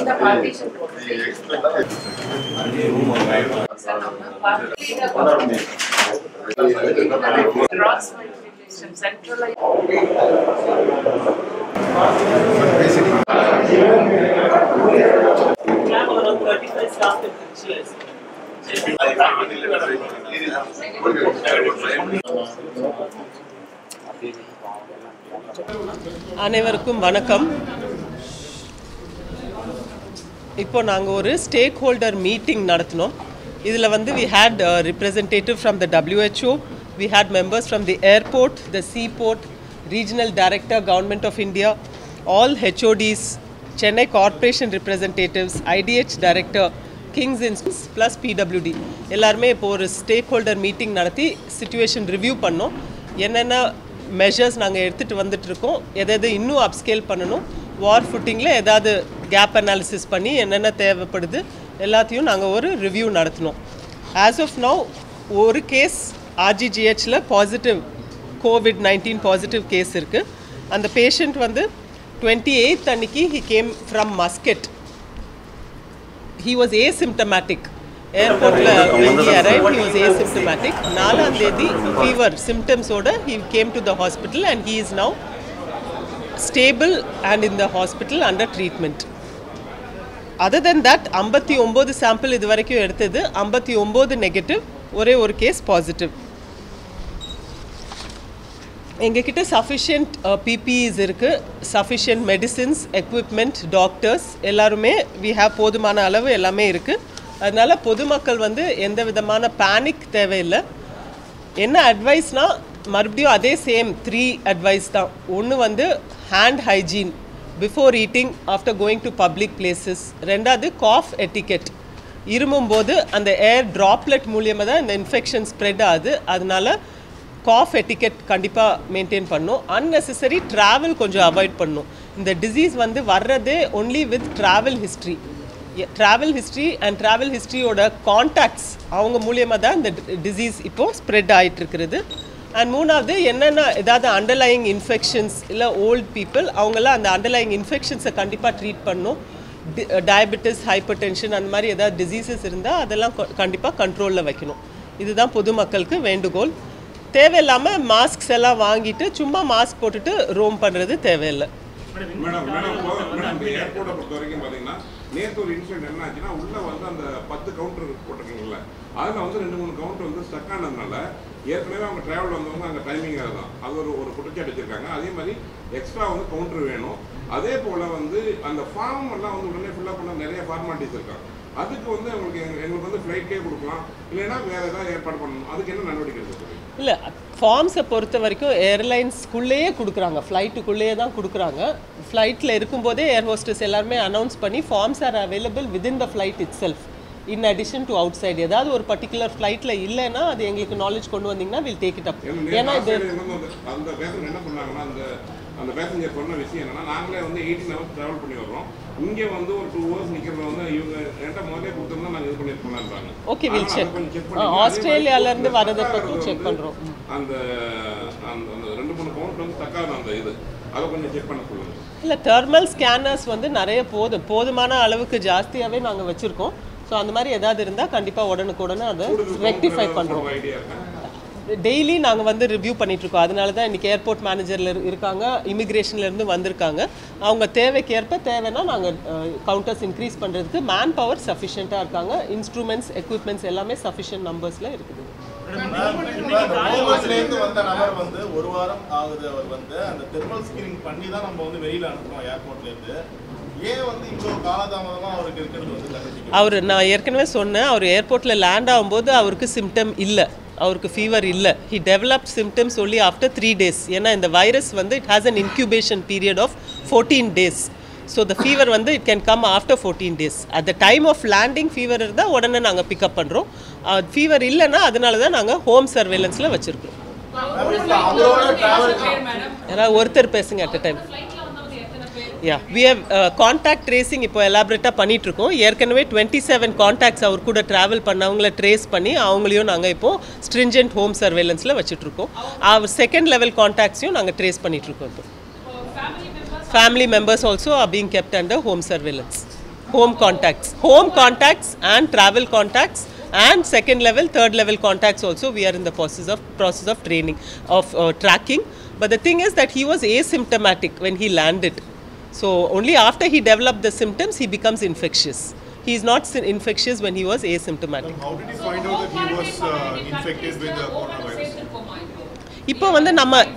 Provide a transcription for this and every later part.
அனைவருக்கும் வணக்கம். இப்போ நாங்கள் ஒரு ஸ்டேக் ஹோல்டர் மீட்டிங் நடத்தினோம். இதில் வந்து we had a representative from the WHO, we had members from the airport, the seaport, regional director, government of India, all HODs, Chennai corporation representatives, IDH director, Kings Institute plus PWD எல்லாருமே இப்போ ஒரு stakeholder meeting நடத்தி situation review பண்ணோம். என்னென்ன measures நாங்கள் எடுத்துகிட்டு வந்துட்டுருக்கோம், எதாவது இன்னும் அப்ஸ்கேல் பண்ணணும், வார் ஃபுட்டிங்கில் ஏதாவது கேப் அனாலிசிஸ் பண்ணி என்னென்ன தேவைப்படுது எல்லாத்தையும் நாங்கள் ஒரு ரிவ்யூ நடத்தினோம். ஆஸ் ஆஃப் நவ் ஒரு கேஸ் RGGHல பாசிட்டிவ் COVID-19 பாசிட்டிவ் கேஸ் இருக்குது. அந்த பேஷண்ட் வந்து 28th அன்னைக்கு he came from Muscat. He was asymptomatic. Airportல when he arrived he was asymptomatic. 4ஆம் தேதி fever symptoms oda he came to the hospital and he is now stable and in the hospital under treatment. Other than that 59 sample இது வரைக்கும் எடுத்தது, 59 negative, ஒரே ஒரு case positive. எங்ககிட்ட sufficient PPEs இருக்குது, sufficient medicines, equipment, doctors எல்லாருமே we have போதுமான அளவு எல்லாமே இருக்குது. அதனால் பொதுமக்கள் வந்து எந்த விதமான பேனிக் தேவையில்லை. என்ன அட்வைஸ்னால் மறுபடியும் அதே சேம் 3 அட்வைஸ் தான். ஒன்று வந்து hand hygiene before eating, after going to public places. ரெண்டாவது காஃப் எட்டிக்கெட், இருமும்போது அந்த ஏர் ட்ராப்லெட் மூலியமாக தான் இந்த இன்ஃபெக்ஷன் ஸ்ப்ரெட் ஆகுது. அதனால காஃப் எட்டிக்கெட் கண்டிப்பாக மெயின்டைன் பண்ணும். அன்னெசரி ட்ராவல் கொஞ்சம் அவாய்ட் பண்ணும். இந்த டிசீஸ் வந்து வர்றதே only with travel history. Travel history and travel ஹிஸ்ட்ரியோட கான்டாக்ட்ஸ் அவங்க மூலியமாக தான் இந்த டிசீஸ் இப்போது ஸ்ப்ரெட் ஆகிட்டு இருக்கிறது. அண்ட் மூணாவது என்னென்ன ஏதாவது அண்டர்லைங் இன்ஃபெக்ஷன்ஸ் இல்லை ஓல்ட் பீப்புள் அவங்களாம் அந்த அண்டர்லைங் இன்ஃபெக்ஷன்ஸை கண்டிப்பாக ட்ரீட் பண்ணும். டயபெட்டிஸ், ஹைப்பர் டென்ஷன் அந்த மாதிரி ஏதாவது டிசீசஸ் இருந்தால் அதெல்லாம் கண்டிப்பாக கண்ட்ரோலில் வைக்கணும். இதுதான் பொதுமக்களுக்கு வேண்டுகோள். தேவையில்லாமல் மாஸ்க்ஸ் எல்லாம் வாங்கிட்டு சும்மா மாஸ்க் போட்டுட்டு ரோம் பண்ணுறது தேவையில்லை. நேற்று ஒரு இன்சிடென்ட் என்ன ஆச்சுன்னா, உள்ள வந்து அந்த 10 கவுண்டர் போட்டிருக்கீங்கல்ல, அதில் வந்து 2-3 கவுண்டர் வந்து ஸ்டக் ஆனதுனால ஏற்கனவே அவங்க டிராவல் வந்தவங்க அங்கே டைமிங் தான் அது ஒரு குற்றச்சாட்டு வச்சிருக்காங்க. அதே மாதிரி எக்ஸ்ட்ரா வந்து கவுண்டர் வேணும். அதே போல் வந்து அந்த ஃபார்ம் எல்லாம் வந்து உடனே ஃபில்லப் பண்ண நிறைய ஃபார்மாலிட்டிஸ் இருக்காங்க. அதுக்கு வந்து எங்களுக்கு வந்து ஃப்ளைட்லேயே கொடுக்கலாம், இல்லைன்னா வேறு ஏதாவது ஏற்பாடு பண்ணணும். அதுக்கு என்ன நடவடிக்கை இருக்குது? இல்லை, ஃபார்ம்ஸை பொறுத்த வரைக்கும் ஏர்லைன்ஸ்குள்ளேயே கொடுக்குறாங்க, ஃப்ளைட்டுக்குள்ளேயே தான் கொடுக்குறாங்க. ஃப்ளைட்டில் இருக்கும்போதே ஏர் ஹோஸ்டஸ் எல்லாருமே அனௌன்ஸ் பண்ணி forms are available within the flight itself in addition to outside. ஏதாவது ஒரு பர்டிகுலர் ஃப்ளைட்டில் இல்லைன்னா அது எங்களுக்கு நாலேஜ் கொண்டு வந்தீங்கன்னா வில் டேக் இட் அப். ஏன்னா இது அந்த பேசஞ்சர் என்ன பண்ணாங்கன்னா, அந்த பேசஞ்சர் சொன்ன விஷயம் என்னன்னா, நாங்களே வந்து 18 hours ட்ராவல் பண்ணி வர்றோம், இங்கே வந்து ஒரு 2 hours நிற்கிறது வந்து இவங்க என்கிட்ட முதலே கொடுத்துருந்தா நாங்கள் இது பண்ணியிருக்கோம்ன்றாங்க. Okay, will check. ஆஸ்திரேலியாவிலேருந்து வரதை பற்றி செக் பண்ணுறோம். அந்த 2-3 கவுண்ட் வந்து தக்காத அந்த இது அதை கொஞ்சம் செக் பண்ண சொல்லுங்கள். இல்லை, தெர்மல் ஸ்கேனர்ஸ் வந்து நிறைய போதுமான அளவுக்கு ஜாஸ்தியாகவே நாங்கள் வச்சுருக்கோம். ஸோ அந்த மாதிரி ஏதாவது இருந்தால் கண்டிப்பாக உடனுக்குடனே அதை ரெக்டிஃபை பண்ணுறோம். டெய்லி நாங்கள் வந்து ரிவ்யூ பண்ணிகிட்ருக்கோம். அதனால தான் இன்றைக்கி ஏர்போர்ட் மேனேஜரில் இருக்காங்க, இமிக்ரேஷன்லேருந்து வந்திருக்காங்க. அவங்க தேவைக்கேற்ப தேவைன்னா நாங்கள் கவுண்டர்ஸ் இன்க்ரீஸ் பண்ணுறதுக்கு மேன் பவர் சஃபிஷியண்ட்டாக இருக்காங்க. இன்ஸ்ட்ருமெண்ட்ஸ், எக்யூப்மெண்ட்ஸ் எல்லாமே சஃபிஷியன்ட் நம்பர்ஸில் இருக்குது. வந்த நபர் வந்து ஒரு வாரம் ஆகுது, அவர் வந்து அந்த தெர்மல் ஸ்கிரீனிங் பண்ணி தான் நம்ம வந்து வெளியில் அனுப்புறோம் ஏர்போர்ட்லேருந்து. ஏன் வந்து இவ்வளோ காலதாமதமாக அவருக்கு இருக்கிறது வந்து அவர் நான் ஏற்கனவே சொன்னேன், அவர் ஏர்போர்ட்டில் லேண்ட் ஆகும்போது அவருக்கு சிம்டம் இல்லை, அவருக்கு ஃபீவர் இல்லை. He developed symptoms only after 3 days. ஏன்னா இந்த வைரஸ் வந்து it has an incubation period of 14 days. So the fever வந்து it can come after 14 days. At the time of landing fever இருந்தால் உடனே நாங்கள் பிக்கப் பண்ணுறோம். ஃபீவர் இல்லைன்னா அதனால தான் நாங்கள் ஹோம் சர்வேலன்ஸில் வச்சுருக்கோம். யாராவது ஒருத்தர் பேசுங்க at a time. we have contact tracing இப்போ எலாபரேட்டாக பண்ணிகிட்ருக்கோம். ஏற்கனவே 27 கான்டாக்ட்ஸ் அவர் கூட ட்ராவல் பண்ணவங்கள ட்ரேஸ் பண்ணி அவங்களையும் நாங்கள் இப்போது ஸ்ட்ரிஞ்சன்ட் ஹோம் சர்வேலன்ஸில் வச்சுட்ருக்கோம். அவர் செகண்ட் லெவல் கான்டாக்ட்ஸையும் நாங்கள் ட்ரேஸ் பண்ணிகிட்ருக்கோம். இப்போ family members also are being kept under home surveillance. home contacts and travel contacts and second level, third level contacts also we are in the process of training of tracking. But the thing is that he was asymptomatic when he landed. So only after he developed the symptoms he becomes infectious. He is not infectious when he was asymptomatic. How did you find out that he was infected with the coronavirus? இப்போ வந்து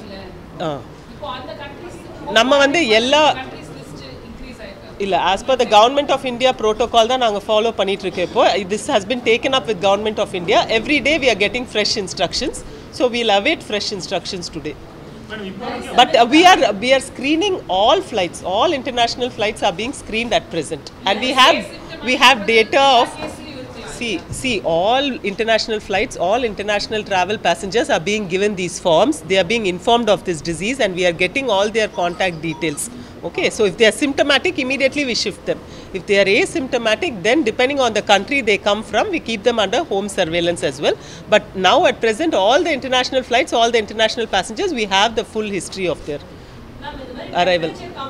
நம்ம வந்து எல்லா இல்ல as per the government of India protocol தான் நாங்க follow பண்ணிட்டு இருக்கோம். இப்போ this has been taken up with government of India. Every day we are getting fresh instructions, so we'll await fresh instructions today. But we are screening all flights. All international flights are being screened at present, and we have data of see all international flights, all international travel passengers are being given these forms. They are being informed of this disease, and we are getting all their contact details. Okay, so if they are symptomatic, immediately we shift them. If they are asymptomatic, then depending on the country they come from, we keep them under home surveillance as well. But now at present, all the international flights, all the international passengers, we have the full history of their arrival.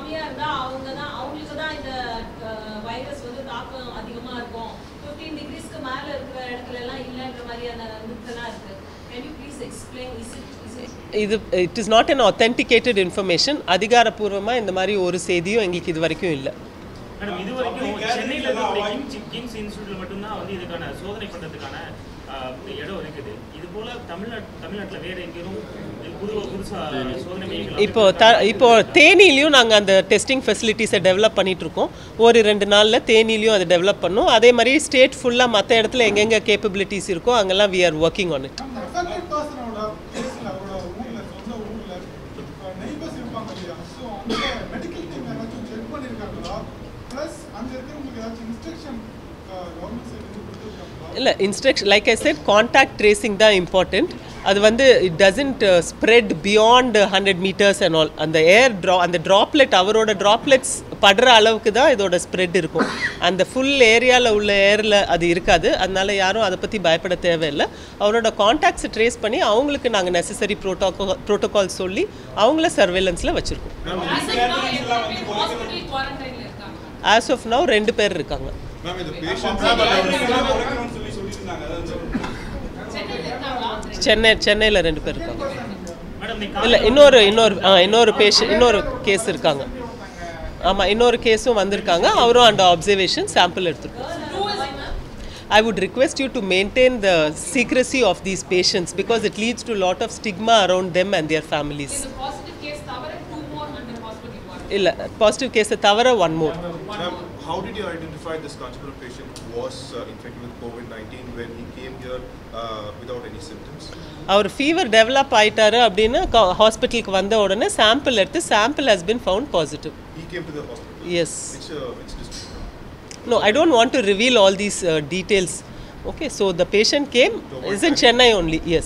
It is not an authenticated information. அதிகாரப்பூர்வமா இந்த மாதிரி ஒரு செய்தியும் எங்களுக்கு இது வரைக்கும் இல்ல. Madam இது வரைக்கும் சென்னையில இருக்க கிங்ஸ் இன்ஸ்டிடியூட்ல மட்டும் தான் வந்து இதுக்கான சோதனை பண்றதுக்கான இடம் இருக்குது. இது போல தமிழ்நாட்டுல வேற எங்கேயும் புதுசா சோதனை மையங்கள் இப்போ தேனியிலயும் நாங்க அந்த டெஸ்டிங் ஃபெசிலிட்டிஸை டெவலப் பண்ணிட்டு இருக்கோம். ஒரு 2 நாள்ல தேனியிலயும் அதை டெவலப் பண்ணோம். அதே மாதிரி ஸ்டேட் ஃபுல்லா மற்ற இடத்துல எங்கெங்க கேப்பபிலிட்டிஸ் இருக்கோ அங்கெல்லாம் we are working on it. இல்ல instruction, like I said, contact tracing தான் important. அது வந்து it doesn't spread beyond 100 meters and all. அந்த அந்த droplet அவரோட droplets படுற அளவுக்கு தான் இதோட ஸ்ப்ரெட் இருக்கும். அந்த ஃபுல் ஏரியாவில் உள்ள ஏரில் அது இருக்காது. அதனால யாரும் அதை பற்றி பயப்பட தேவையில்லை. அவரோட கான்டாக்ட்ஸை ட்ரேஸ் பண்ணி அவங்களுக்கு நாங்கள் நெசசரி ப்ரோட்டோகால் சொல்லி அவங்கள சர்வேலன்ஸில் வச்சுருக்கோம். ஆஸ் ஆஃப் நவ் 2 பேர் இருக்காங்க. சென்னையில் 2 பேர் இருக்காங்க. இல்லை இன்னொரு கேஸ் இருக்காங்க. ஆமாம், இன்னொரு கேஸும் வந்திருக்காங்க. அவரும் அண்டர் அப்சர்வேஷன் சாம்பிள் எடுத்துருக்கோம். I would request you to maintain the secrecy of these patients because it leads to a lot of stigma around them and their families. In the positive case, thavara 2 more under hospital quarantine. illa positive case thavara 1 more. How did you identify this Kanchipura patient was infected with COVID-19 when he came here without any symptoms? Our fever develop ஆயிட்டாரு அப்படினா ஹாஸ்பிடலுக்கு வந்த உடனே sample எடுத்து sample has been found positive. He came to the hospital? Yes. Which district? No, I don't want to reveal all these details. Okay, so the patient came is in Chennai only. Yes.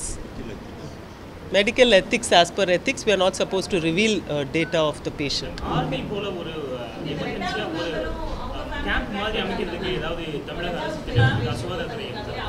Medical ethics, as per ethics, we are not supposed to reveal data of the patient. Army போல ஒரு எமர்ஜென்சியா ஒரு camp மாதிரி அமைக்கிறதுக்கு ஏதாவது தமிழக அரசு சுகாதாரத்துறை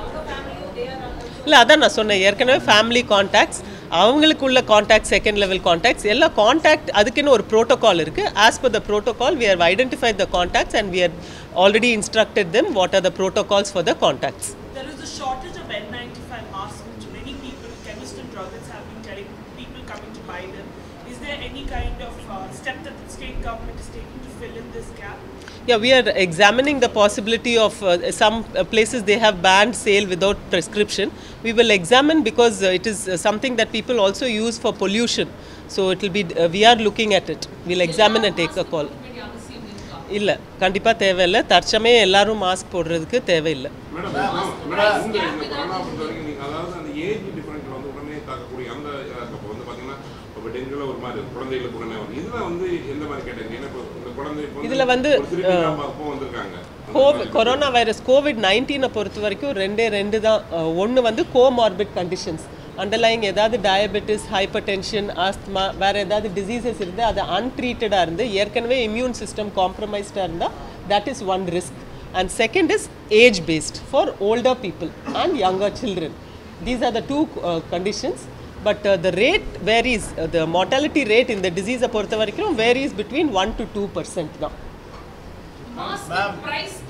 இல்லை, அதான் நான் சொன்னேன் ஏற்கனவே ஃபேமிலி கான்டாக்ட்ஸ், அவங்களுக்குள்ள கான்டாக்ட், செகண்ட் லெவல் கான்டாக்ட்ஸ் எல்லாம் கான்டாக்ட் அதுக்குன்னு ஒரு ப்ரோட்டோகால் இருக்குது. As per the protocol we have identified the contacts and we have already instructed them what are the protocols for the contacts. There is a shortage of N95 masks which many people, chemists and druggists have been telling people coming to buy them. Is there any kind of step that the state government is taking to fill in this gap? Yeah, we are examining the possibility of some places they have banned sale without prescription. We will examine because it is something that people also use for pollution. So it will be we are looking at it. We'll examine and take a call. இல்ல கண்டிப்பா தேவையில்லை. தற்சமே எல்லாரும் mask போடுறதுக்கு தேவையில்லை. Madam இந்த corona பொறுத்தவரைக்கும் நீங்க அதாவது அந்த ஏஜ் டிஃபரன்ஸ் வந்து உடனே தாக்கக்கூடிய அந்த அப்போ வந்து பாத்தீங்கன்னா இப்போ டெங்குல ஒரு மாதிரி குழந்தைகளுக்கு உடனே வரும். இதுல வந்து எந்த மாதிரி கேட்டீங்க? ஏன்னா இந்த குழந்தை இதுல வந்து வந்திருக்காங்க. கொரோனா வைரஸ் கோவிட்-19 பொறுத்த வரைக்கும் 2 தான். ஒன்று வந்து கோமார்பிட் கண்டிஷன்ஸ், அண்டர்லைங் ஏதாவது டயபெட்டிஸ், ஹைப்பர் டென்ஷன், ஆஸ்துமா, வேறு ஏதாவது டிசீசஸ் இருந்து அது அன்ட்ரீட்டடாக இருந்து ஏற்கனவே இம்யூன் சிஸ்டம் காம்ப்ரமைஸ்டாக இருந்தால் that is one risk. And second is age based for older people and younger children. These are the 2 conditions. But the rate varies, the mortality rate in the disease பொறுத்த வரைக்கும் varies between 1 to 2% தான். Mask price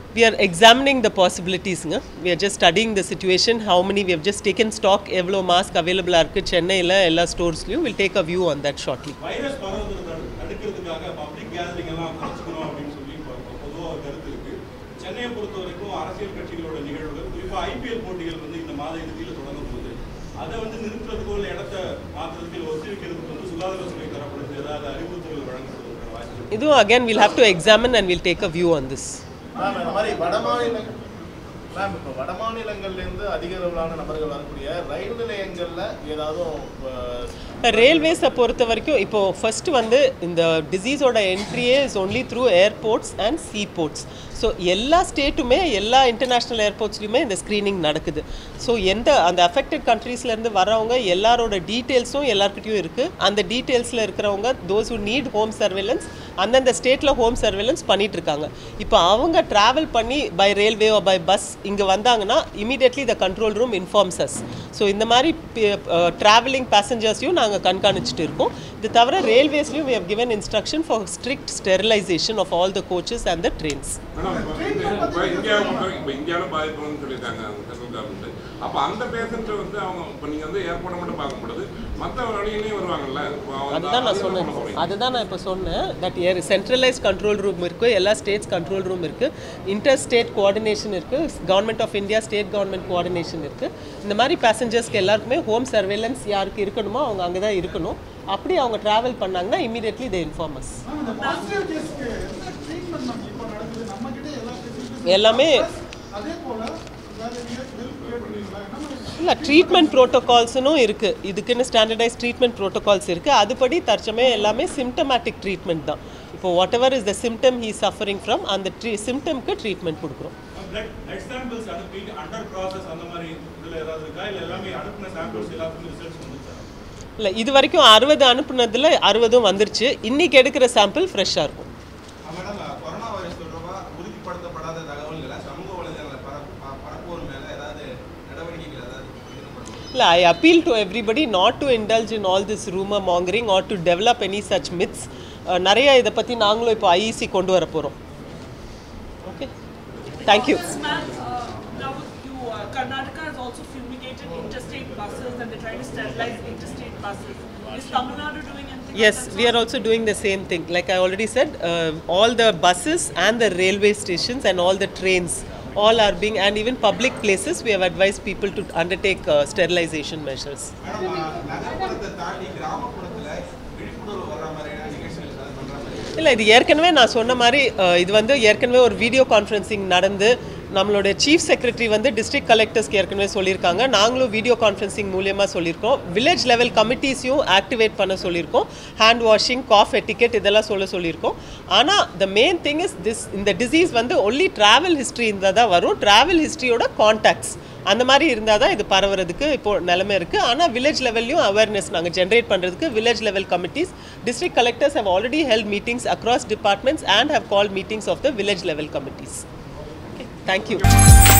We are examining the possibilities. We are just studying the situation, how many we have just taken stock, evlo mask available irukku Chennai la ella stores lu. We'll take a view on that shortly. Virus பரவுறத தடுக்கிறதுக்காக public gathering எல்லாம் குறைச்சிக்கணும் அப்படின்னு சொல்லி பொதுவாக ஒரு கருத்து இருக்கு. சென்னையை பொறுத்த வரைக்கும் அரசியல் கட்சிகளோட நிகழ்வுகள் குறிப்பாக ஐபிஎல் போட்டிகள் வந்து இந்த மாத இறுதியில் தொடங்கும் போது அதை வந்து நிறுத்துறதுக்கோ இல்லை இடத்தை மாற்றுறதுக்கு ஒத்திவைக்கிறதுக்கு வந்து சுகாதாரத்துறை தரப்படுது ஏதாவது அறிவுறுத்தல்கள் வழங்கப்படுவதற்கான வாய்ப்பு. Idu again we'll have to examine and we'll take a view on this. இந்த மாதிரி வட மாநிலங்கள்லேருந்து அதிக அளவிலான நபர்கள் வரக்கூடிய ரயில் நிலையங்களில் ஏதாவது ரயில்வேஸை பொறுத்த வரைக்கும் இப்போ ஃபர்ஸ்ட் வந்து இந்த டிசீஸோட என்ட்ரியே is only through airports and seaports. ஸோ எல்லா ஸ்டேட்டுமே எல்லா இன்டர்நேஷ்னல் ஏர்போர்ட்ஸ்லையுமே இந்த ஸ்க்ரீனிங் நடக்குது. ஸோ அந்த அஃபெக்டட் கண்ட்ரீஸ்லேருந்து வரவங்க எல்லாரோட டீட்டெயில்ஸும் எல்லாருக்கிட்டையும் இருக்குது. அந்த டீட்டெயில்ஸில் இருக்கிறவங்க those who need home surveillance அந்தந்த ஸ்டேட்டில் ஹோம் சர்வேலன்ஸ் பண்ணிகிட்ருக்காங்க. இப்போ அவங்க ட்ராவல் பண்ணி பை ரயில்வே பை பஸ் இங்கே வந்தாங்கன்னா immediately the control room informs us. So இந்த மாதிரி ட்ராவலிங் பேசஞ்சர்ஸையும் நாங்கள் கண்காணிச்சுட்டு இருக்கோம். இது தவிர ரயில்வேஸ்லையும் we have given instruction for strict sterilization of all the coaches and the trains. இந்தியாவில் பாதிப்புன்னு சொல்லியிருக்காங்க சென்ட்ரல் கவர்மெண்ட். அப்போ அந்த பேஷண்ட்டை வந்து அவங்க இப்போ நீங்கள் வந்து ஏர்போர்ட்டை மட்டும் பார்க்கும்பொழுது மற்ற வழியிலையும் வருவாங்கல்ல. அதுதான் நான் இப்போ சொன்னேன் தட் சென்ட்ரலைஸ்ட் கண்ட்ரோல் ரூம் இருக்குது, எல்லா ஸ்டேட்ஸ் கண்ட்ரோல் ரூம் இருக்குது, இன்டர் ஸ்டேட் கோஆர்டினேஷன் இருக்குது, government of India state government coordination இருக்குது. இந்த மாதிரி பேசஞ்சர்ஸ்க்கு எல்லாருக்குமே ஹோம் சர்வேலன்ஸ் யாருக்கு இருக்கணுமோ அவங்க அங்கே தான் இருக்கணும். அப்படி அவங்க ட்ராவல் பண்ணாங்கன்னா இமீடியட்லி தே இன்ஃபார்ம் அஸ். எல்லாமே இல்லை ட்ரீட்மெண்ட் ப்ரோட்டோகால்ஸும் இருக்குது. இதுக்குன்னு ஸ்டாண்டர்டைஸ் ட்ரீட்மெண்ட் ப்ரோட்டோகால்ஸ் இருக்குது. அதுபடி தற்சமயம் எல்லாமே சிம்டமேட்டிக் ட்ரீட்மெண்ட் தான். இப்போ whatever is the symptom he suffering from அந்த சிம்டம்க்கு ட்ரீட்மெண்ட் கொடுக்குறோம். இல்லை இது வரைக்கும் 60 அனுப்புனதில் 60 வந்துருச்சு. இன்றைக்கி எடுக்கிற சாம்பிள் ஃப்ரெஷ்ஷாக இருக்கும். I appeal to everybody not to indulge in all this rumor mongering or to develop any such myths. நிறைய இதை பற்றி நாங்களும் இப்போ IEC கொண்டு வர போகிறோம். Okay, thank you. Now Karnataka has also fumigated interstate buses and they're trying to sterilize interstate buses. Is Tamil Nadu doing anything? Yes, we are also doing the same thing. Like I already said, all the buses and the railway stations and all the trains all are being, and even public places we have advised people to undertake sterilization measures. இல்லை இது ஏற்கனவே நான் சொன்ன மாதிரி இது வந்து ஏற்கனவே ஒரு வீடியோ கான்ஃபரன்சிங் நடந்து நம்மளோட சீஃப் செக்ரட்டரி வந்து டிஸ்ட்ரிக்ட் கலெக்டர்ஸ்க்கு ஏற்கனவே சொல்லியிருக்காங்க. நாங்களும் வீடியோ கான்ஃபரன்சிங் மூலியமாக சொல்லியிருக்கோம். வில்லேஜ் லெவல் கமிட்டிஸையும் ஆக்டிவேட் பண்ண சொல்லியிருக்கோம். ஹேண்ட் வாஷிங், காஃப் எட்டிக்கெட் இதெல்லாம் சொல்லியிருக்கோம். ஆனால் த மெயின் திங் இஸ் இந்த டிசீஸ் வந்து ஒன்லி ட்ராவல் ஹிஸ்ட்ரி இருந்தால் தான் வரும். ட்ராவல் ஹிஸ்ட்ரியோட கான்டாக்ட்ஸ் அந்த மாதிரி இருந்தால் தான் இது பரவுறதுக்கு இப்போது நிலைமை இருக்குது. ஆனால் வில்லேஜ் லெவல்லையும் அவேர்னஸ் நாங்கள் ஜென்ரேட் பண்ணுறதுக்கு village level committees, district collectors have already held meetings across departments and have called meetings of the village level committees. Okay, thank you.